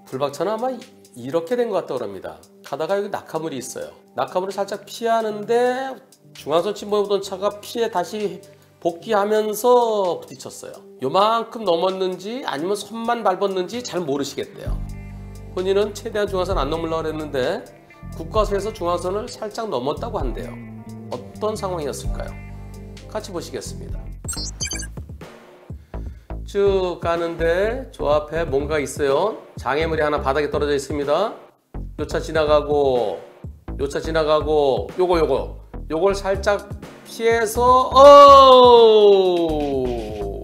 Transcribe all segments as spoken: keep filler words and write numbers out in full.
불박차는 아마 이렇게 된 것 같다고 합니다. 가다가 여기 낙하물이 있어요. 낙하물을 살짝 피하는데 중앙선 침범에 오던 차가 피해 다시 복귀하면서 부딪혔어요. 요만큼 넘었는지 아니면 선만 밟았는지 잘 모르시겠대요. 본인은 최대한 중앙선 안 넘으려고 했는데 국과수에서 중앙선을 살짝 넘었다고 한대요. 어떤 상황이었을까요? 같이 보시겠습니다. 쭉 가는데 저 앞에 뭔가 있어요. 장애물이 하나 바닥에 떨어져 있습니다. 요 차 지나가고 요 차 지나가고 요거 요거 요걸 살짝 피해서 어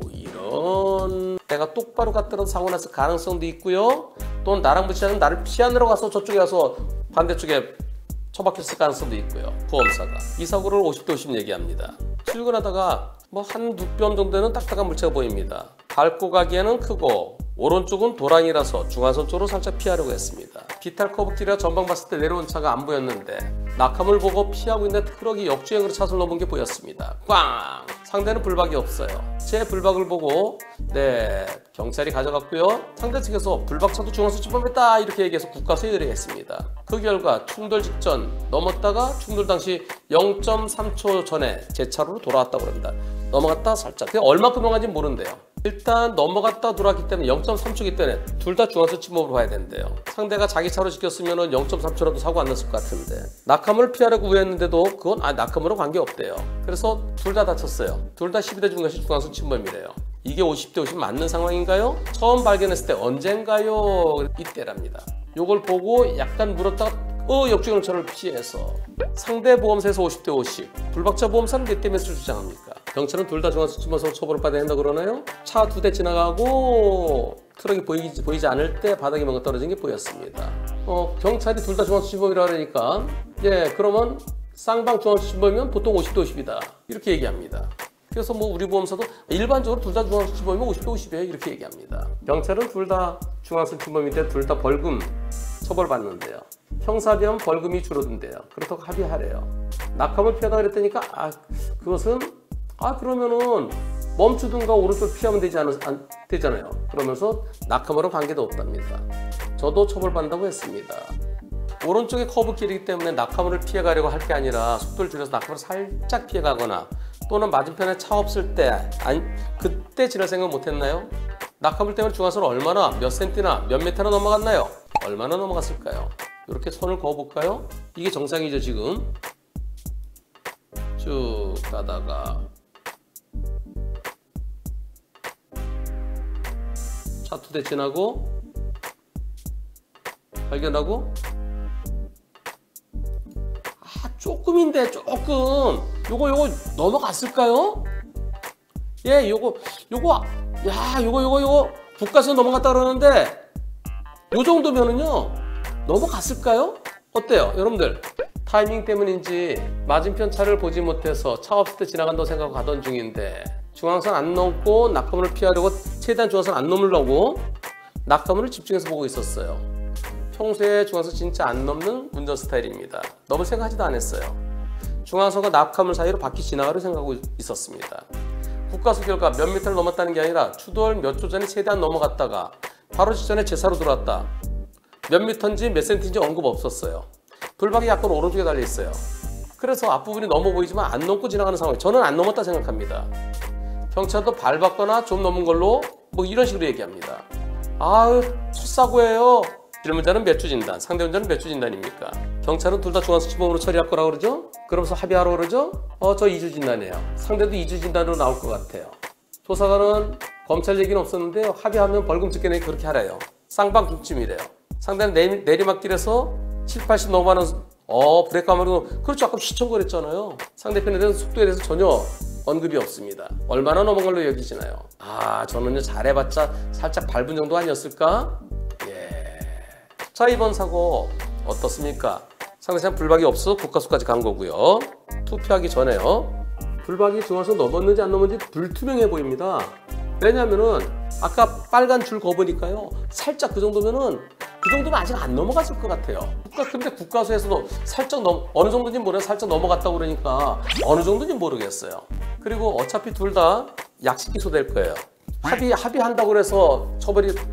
이런 내가 똑바로 갔더라도 사고 났을 가능성도 있고요. 또는 나랑 부딪히는 나를 피하느라고 가서 저쪽에 가서 반대쪽에 처박혔을 가능성도 있고요. 보험사가 이 사고를 오십 대 오십 얘기합니다. 출근하다가 뭐 한두 뼘 정도는 딱딱한 물체가 보입니다. 밟고 가기에는 크고 오른쪽은 도랑이라서 중앙선 쪽으로 살짝 피하려고 했습니다. 비탈 커브길이라 전방 봤을 때 내려온 차가 안 보였는데 낙하물 보고 피하고 있는 트럭이 역주행으로 차선을 넘은 게 보였습니다. 꽝! 상대는 불박이 없어요. 제 불박을 보고 네 경찰이 가져갔고요. 상대 측에서 불박차도 중앙선 침범했다 이렇게 얘기해서 국과수에 의뢰했습니다. 그 결과 충돌 직전 넘었다가 충돌 당시 영 점 삼 초 전에 제 차로로 돌아왔다고 합니다. 넘어갔다 살짝. 그게 얼마큼 넘어간지 모른대요. 일단 넘어갔다 돌아왔기 때문에 영 점 삼 초이기 때문에 둘 다 중앙선 침범으로 봐야 된대요. 상대가 자기 차로 시켰으면 영 점 삼 초라도 사고 안 났을 것 같은데 낙하물을 피하려고 우회했는데도 그건 아 낙하물은 관계없대요. 그래서 둘 다 다쳤어요. 둘 다 십이 대 중과실 중앙선 침범이래요. 이게 오십 대 오십 맞는 상황인가요? 처음 발견했을 때 언젠가요? 이때랍니다. 요걸 보고 약간 물었다가 어 역주행차를 피해서 상대 보험사에서 오십 대 오십 불박차 보험사는 몇 대 몇을 주장합니까? 경찰은 둘 다 중앙선 침범으로 처벌을 받아야 한다고 그러나요? 차 두 대 지나가고 트럭이 보이지, 보이지 않을 때 바닥에 뭔가 떨어진 게 보였습니다. 어 경찰이 둘 다 중앙선 침범이라 그러니까 예 그러면 쌍방 중앙선 침범이면 보통 오십 대 오십이다 이렇게 얘기합니다. 그래서 뭐 우리 보험사도 일반적으로 둘 다 중앙선 침범이면 오십 대 오십이에요 이렇게 얘기합니다. 경찰은 둘 다 중앙선 침범인데 둘 다 벌금 처벌받는데요. 형사비하면 벌금이 줄어든대요. 그렇다고 합의하래요. 낙하물 피하다 그랬다니까 아 그것은 아 그러면은 멈추든가 오른쪽 피하면 되지 않, 안, 되잖아요. 그러면서 낙하물은 관계도 없답니다. 저도 처벌받는다고 했습니다. 오른쪽에 커브길이기 때문에 낙하물을 피해가려고 할 게 아니라 속도를 줄여서 낙하물을 살짝 피해가거나 또는 맞은편에 차 없을 때 아니, 그때 지날 생각 못했나요? 낙하물 때문에 중앙선을 얼마나 몇 센티나 몇 미터나 넘어갔나요? 얼마나 넘어갔을까요? 이렇게 손을 그어볼까요? 이게 정상이죠 지금. 쭉 가다가 차 두 대 지나고 발견하고 아 조금인데 조금 요거 요거 넘어갔을까요? 예 요거 요거 야 요거 요거 요거 국가선 넘어갔다 그러는데 요 정도면은요 넘어갔을까요? 어때요 여러분들? 타이밍 때문인지 맞은편 차를 보지 못해서 차 없을 때 지나간다고 생각하고 가던 중인데 중앙선 안 넘고 낙하물을 피하려고 최대한 중앙선 안 넘으려고 낙하물을 집중해서 보고 있었어요. 평소에 중앙선 진짜 안 넘는 운전 스타일입니다. 넘을 생각하지도 않았어요. 중앙선과 낙하물 사이로 바퀴 지나가려 생각하고 있었습니다. 국과수 결과 몇 미터를 넘었다는 게 아니라 추돌 몇 초 전에 최대한 넘어갔다가 바로 직전에 제 차로 들어왔다. 몇 미터인지 몇 센티인지 언급 없었어요. 불박이 약간 오른쪽에 달려 있어요. 그래서 앞부분이 넘어 보이지만 안 넘고 지나가는 상황. 저는 안 넘었다 생각합니다. 경찰도 밟았거나 좀 넘은 걸로 뭐 이런 식으로 얘기합니다. 아유 첫 사고예요. 질문자는 몇 주 진단, 상대 운전은 몇 주 진단입니까? 경찰은 둘 다 중앙선 침범으로 처리할 거라고 그러죠? 그러면서 합의하러 그러죠? 어, 저 이 주 진단이에요. 상대도 이 주 진단으로 나올 것 같아요. 조사관은 검찰 얘기는 없었는데요. 합의하면 벌금 집게내기 그렇게 하래요. 쌍방 중침이래요. 상대는 내리, 내리막길에서 칠, 팔십 넘어가는 어 브레이크 안 밟고 그렇죠. 아까 시청거렸잖아요. 상대편에 대한 속도에 대해서 전혀 언급이 없습니다. 얼마나 넘은 걸로 여기시나요? 아 저는요 잘해봤자 살짝 밟은 정도 아니었을까? 예. 자 이번 사고 어떻습니까? 상대편 불박이 없어 국과수까지 간 거고요. 투표하기 전에요. 불박이 중앙선 넘었는지 안 넘었는지 불투명해 보입니다. 왜냐면은 아까 빨간 줄 거보니까요 살짝 그 정도면은 그 정도면 아직 안 넘어갔을 것 같아요. 국가 근데 국과수에서도 살짝 넘 어느 정도인지 모르겠어요. 살짝 넘어갔다고 그러니까 어느 정도인지 모르겠어요. 그리고 어차피 둘 다 약식 기소될 거예요. 합의 합의한다고 그래서 처벌이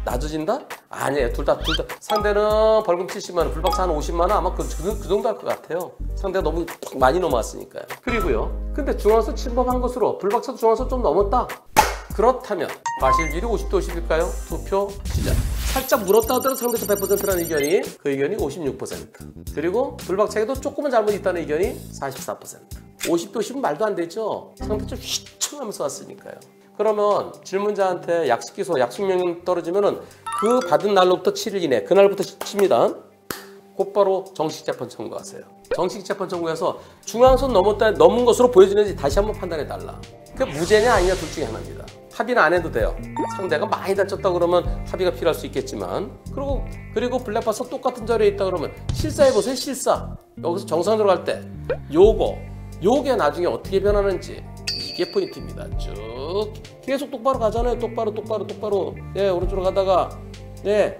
낮아진다? 아니에요. 둘 다, 둘 다. 상대는 벌금 칠십만 원, 불박차 한 오십만 원 아마 그, 그, 그 정도 할 것 같아요. 상대가 너무 많이 넘어왔으니까요. 그리고요. 근데 중앙선 침범한 것으로 불박차도 중앙선 좀 넘었다. 그렇다면 과실비율이 오십 대 오십일까요? 투표 시작. 살짝 물었다 하더라도 상대적 백 퍼센트라는 의견이 그 의견이 오십육 퍼센트. 그리고 불박차에도 조금은 잘못 있다는 의견이 사십사 퍼센트. 오십 대 오십은 말도 안 되죠. 상대적 휘청하면서 왔으니까요. 그러면 질문자한테 약식 기소, 약식 명령 떨어지면은 그 받은 날로부터 칠 일 이내, 그날부터 칩니다. 곧바로 정식 재판 청구하세요. 정식 재판 청구해서 중앙선 넘었다 넘은 것으로 보여지는지 다시 한번 판단해 달라. 그 무죄냐 아니냐 둘 중에 하나입니다. 합의는 안 해도 돼요. 상대가 많이 다쳤다 그러면 합의가 필요할 수 있겠지만, 그리고 그리고 블랙박스 똑같은 자리에 있다 그러면 실사해 보세요. 실사. 여기서 정상으로 갈 때 요거 요게 나중에 어떻게 변하는지 이게 포인트입니다. 쭉 계속 똑바로 가잖아요. 똑바로 똑바로 똑바로. 네, 오른쪽으로 가다가 네.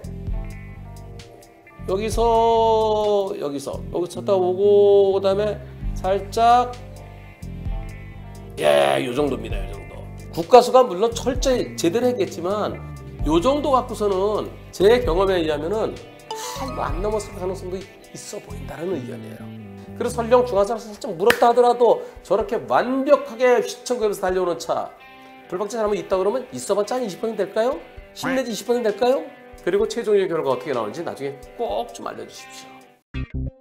여기서 여기서 여기서 쳤다 오고 그다음에 살짝 예, 요 정도입니다. 요 정도. 국가수가 물론 철저히 제대로 했겠지만 요 정도 갖고서는 제 경험에 의하면은 아, 이거 안 넘었을 가능성도 있어 보인다는 의견이에요. 그래서 설령 중앙선에서 살짝 물었다 하더라도 저렇게 완벽하게 휘청거리면서 달려오는 차 불박차 잘못 있다 그러면 있어봤자 한 이십 퍼센트 될까요? 십 내지 이십 퍼센트 될까요? 그리고 최종의 결과가 어떻게 나오는지 나중에 꼭 좀 알려주십시오.